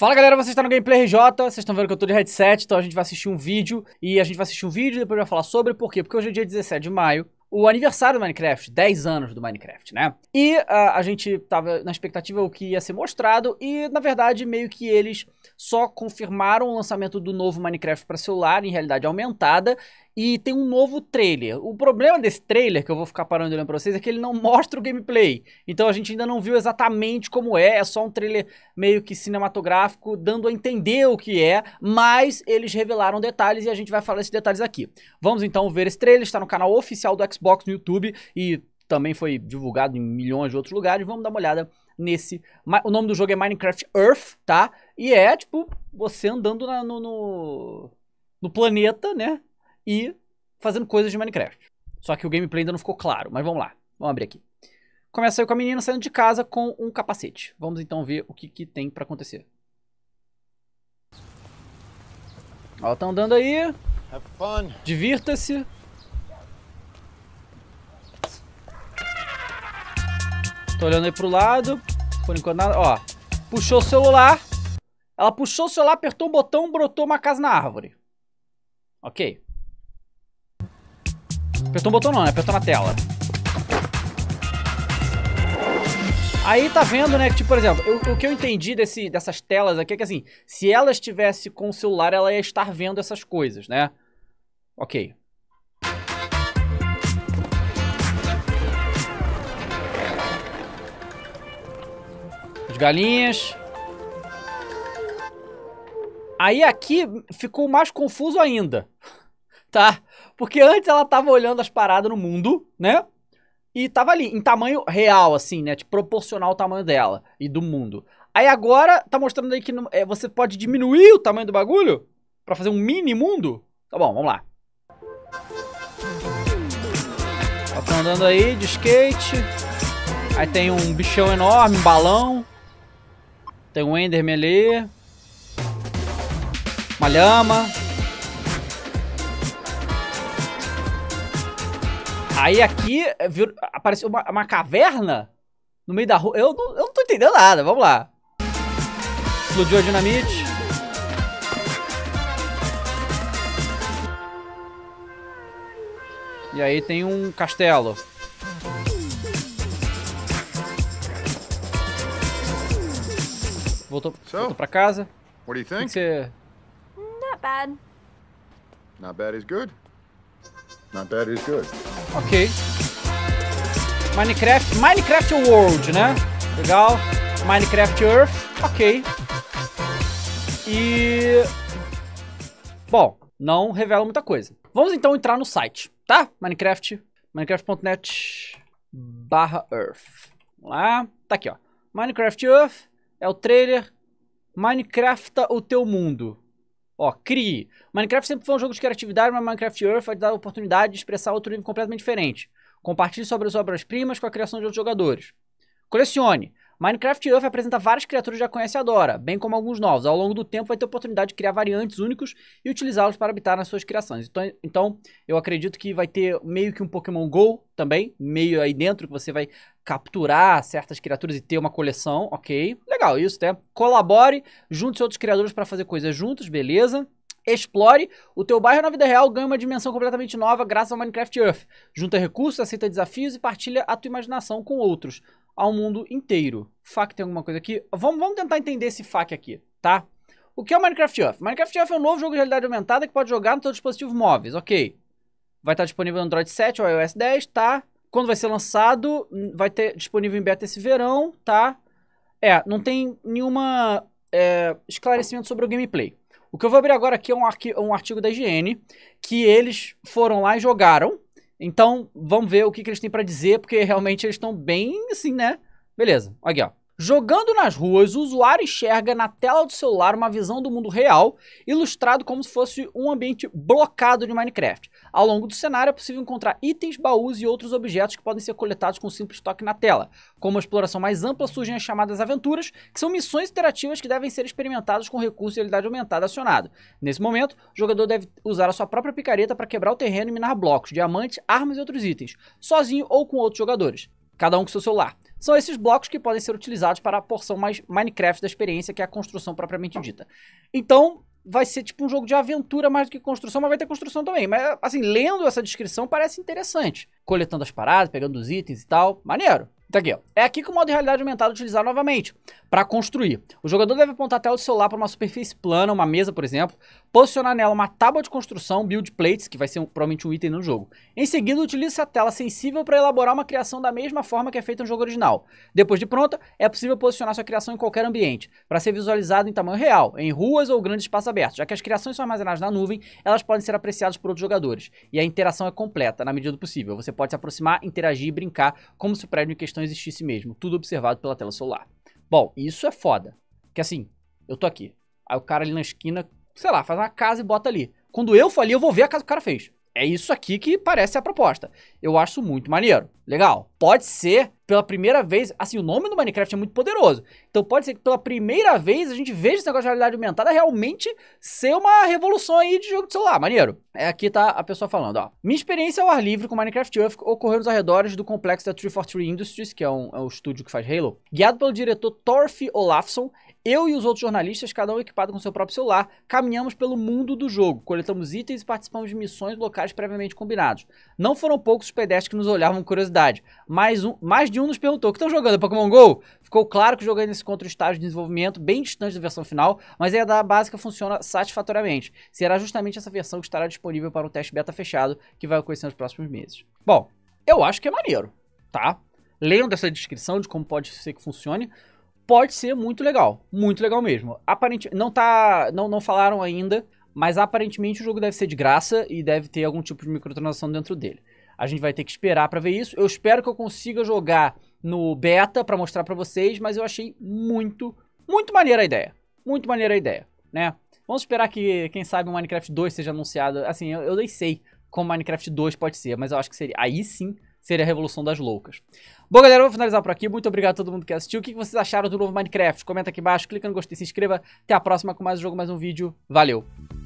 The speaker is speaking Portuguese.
Fala galera, vocês estão no Gameplay RJ, vocês estão vendo que eu tô de headset, então a gente vai assistir um vídeo, e depois vai falar sobre, por quê? Porque hoje é dia 17 de maio, o aniversário do Minecraft, 10 anos do Minecraft, né? E a gente tava na expectativa o que ia ser mostrado, e na verdade meio que eles só confirmaram o lançamento do novo Minecraft para celular em realidade aumentada, e tem um novo trailer. O problema desse trailer, que eu vou ficar parando e olhando pra vocês, é que ele não mostra o gameplay. Então a gente ainda não viu exatamente como é só um trailer meio que cinematográfico, dando a entender o que é, mas eles revelaram detalhes e a gente vai falar esses detalhes aqui. Vamos então ver esse trailer, está no canal oficial do Xbox no YouTube e também foi divulgado em milhões de outros lugares. Vamos dar uma olhada nesse... O nome do jogo é Minecraft Earth, tá? E é tipo você andando no planeta, né? E fazendo coisas de Minecraft. Só que o gameplay ainda não ficou claro, mas vamos lá. Vamos abrir aqui. Começa aí com a menina saindo de casa com um capacete. Vamos então ver o que tem pra acontecer. Ela tá andando aí. Divirta-se. Tô olhando aí pro lado. Por enquanto nada. Ó, puxou o celular. Ela puxou o celular, apertou um botão, brotou uma casa na árvore. Ok. Apertou um botão não, né? Apertou na tela. Aí tá vendo, né, que tipo, por exemplo, o que eu entendi dessas telas aqui é que assim, se ela estivesse com o celular, ela ia estar vendo essas coisas, né? Ok. As galinhas. Aí aqui ficou mais confuso ainda. Tá? Porque antes ela tava olhando as paradas no mundo, né? E tava ali, em tamanho real, assim, né? Tipo, proporcional ao tamanho dela e do mundo. Aí agora tá mostrando aí que você pode diminuir o tamanho do bagulho pra fazer um mini mundo. Tá bom, vamos lá. Ela tá andando aí de skate. Aí tem um bichão enorme, um balão. Tem um Enderman ali. Uma lhama. Aí aqui apareceu uma caverna no meio da rua. Eu não tô entendendo nada, vamos lá. Explodiu a dinamite. E aí tem um castelo. Voltou pra casa. What do you think? Not bad. Not bad is good. Not bad is good. Ok. Minecraft World, né? Legal. Minecraft Earth. Ok. E... Bom, não revela muita coisa. Vamos então entrar no site, tá? Minecraft.net/Earth. Vamos lá. Tá aqui, ó. Minecraft Earth é o trailer. Minecrafta o teu mundo. Ó, crie. Minecraft sempre foi um jogo de criatividade, mas Minecraft Earth vai te dar a oportunidade de expressar outro nível completamente diferente. Compartilhe sobre as obras-primas com a criação de outros jogadores. Colecione. Minecraft Earth apresenta várias criaturas que já conhece e adora, bem como alguns novos. Ao longo do tempo vai ter a oportunidade de criar variantes únicos e utilizá-los para habitar nas suas criações. Então, eu acredito que vai ter meio que um Pokémon GO também, meio aí dentro, que você vai capturar certas criaturas e ter uma coleção, ok? Legal isso, né? Colabore, junte-se a outros criadores para fazer coisas juntos, beleza? Explore, o teu bairro na vida real ganha uma dimensão completamente nova graças ao Minecraft Earth. Junta recursos, aceita desafios e partilha a tua imaginação com outros, ao mundo inteiro. FAQ tem alguma coisa aqui? Vamos tentar entender esse FAQ aqui, tá? O que é o Minecraft Earth? Minecraft Earth é um novo jogo de realidade aumentada que pode jogar nos seus dispositivos móveis, ok. Vai estar disponível no Android 7 ou iOS 10, tá? Quando vai ser lançado, vai ter disponível em beta esse verão, tá? Não tem nenhuma esclarecimento sobre o gameplay. O que eu vou abrir agora aqui é um artigo da IGN, que eles foram lá e jogaram. Então, vamos ver o que eles têm pra dizer, porque realmente eles estão bem assim, né? Beleza, aqui ó. Jogando nas ruas, o usuário enxerga na tela do celular uma visão do mundo real, ilustrado como se fosse um ambiente blocado de Minecraft. Ao longo do cenário é possível encontrar itens, baús e outros objetos que podem ser coletados com um simples toque na tela. Com uma exploração mais ampla surgem as chamadas aventuras, que são missões interativas que devem ser experimentadas com recurso de realidade aumentada acionado. Nesse momento, o jogador deve usar a sua própria picareta para quebrar o terreno e minar blocos, diamantes, armas e outros itens, sozinho ou com outros jogadores, cada um com seu celular. são esses blocos que podem ser utilizados para a porção mais Minecraft da experiência, que é a construção propriamente dita. Então, vai ser tipo um jogo de aventura mais do que construção, mas vai ter construção também. Mas, assim, lendo essa descrição parece interessante. Coletando as paradas, pegando os itens e tal, maneiro. Tá aqui, ó. É aqui que o modo de realidade aumentada é utilizado novamente, para construir. O jogador deve apontar a tela do celular para uma superfície plana, uma mesa, por exemplo, posicionar nela uma tábua de construção, build plates, que vai ser provavelmente um item no jogo. Em seguida, utilize a tela sensível para elaborar uma criação da mesma forma que é feita no jogo original. Depois de pronta, é possível posicionar sua criação em qualquer ambiente, para ser visualizado em tamanho real, em ruas ou grandes espaços abertos. Já que as criações são armazenadas na nuvem, elas podem ser apreciadas por outros jogadores. E a interação é completa, na medida do possível. Você pode se aproximar, interagir e brincar como se o prédio em questão existisse mesmo, tudo observado pela tela celular. Bom, isso é foda. Que assim, eu tô aqui, aí o cara ali na esquina, sei lá, faz uma casa e bota ali. Quando eu for ali, eu vou ver a casa que o cara fez. É isso aqui que parece a proposta. Eu acho muito maneiro. Legal. Pode ser, pela primeira vez, assim, o nome do Minecraft é muito poderoso. Então pode ser que pela primeira vez a gente veja esse negócio de realidade aumentada realmente ser uma revolução aí de jogo de celular. Maneiro. Aqui tá a pessoa falando, ó. Minha experiência ao ar livre com Minecraft Earth ocorreu nos arredores do complexo da 343 Industries, que é o estúdio que faz Halo. Guiado pelo diretor Thorf Olafsson, eu e os outros jornalistas, cada um equipado com seu próprio celular, caminhamos pelo mundo do jogo, coletamos itens e participamos de missões locais previamente combinados. Não foram poucos os pedestres que nos olhavam com curiosidade, mais de um nos perguntou: o que estão jogando? É Pokémon GO? Ficou claro que o jogo ainda se encontra em estágio de desenvolvimento bem distante da versão final, mas a ideia básica funciona satisfatoriamente. Será justamente essa versão que estará disponível para um teste beta fechado, que vai ocorrer nos próximos meses. Bom, eu acho que é maneiro, tá? Lendo essa descrição de como pode ser que funcione, pode ser muito legal mesmo. Aparentemente, não falaram ainda, mas aparentemente o jogo deve ser de graça e deve ter algum tipo de microtransação dentro dele. A gente vai ter que esperar pra ver isso. Eu espero que eu consiga jogar no beta pra mostrar pra vocês, mas eu achei muito maneira a ideia. Muito maneira a ideia, né? Vamos esperar que, quem sabe, o Minecraft 2 seja anunciado. Assim, eu nem sei como Minecraft 2 pode ser, mas eu acho que seria, aí sim, seria a revolução das loucas. Bom, galera, eu vou finalizar por aqui. Muito obrigado a todo mundo que assistiu. O que vocês acharam do novo Minecraft? Comenta aqui embaixo, clica no gostei, se inscreva. Até a próxima com mais um jogo, mais um vídeo. Valeu!